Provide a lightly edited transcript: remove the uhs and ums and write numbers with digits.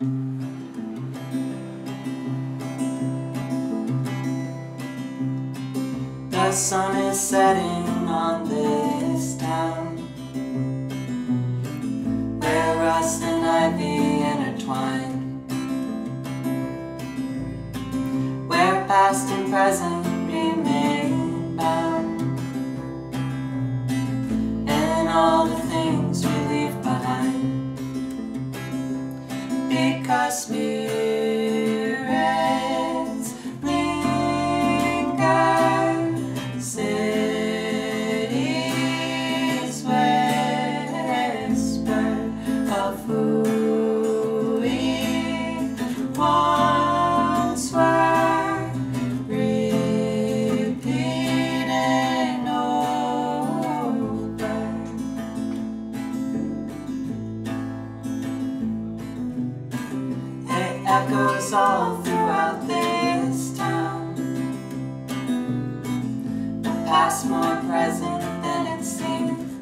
The sun is setting on this town, where rust and ivy intertwine, where past and present remain bound, and all the things we leave behind, because spirits linger. Cities whisper of who we once were, repeating over. It echoes all throughout this town, past more present than it seems.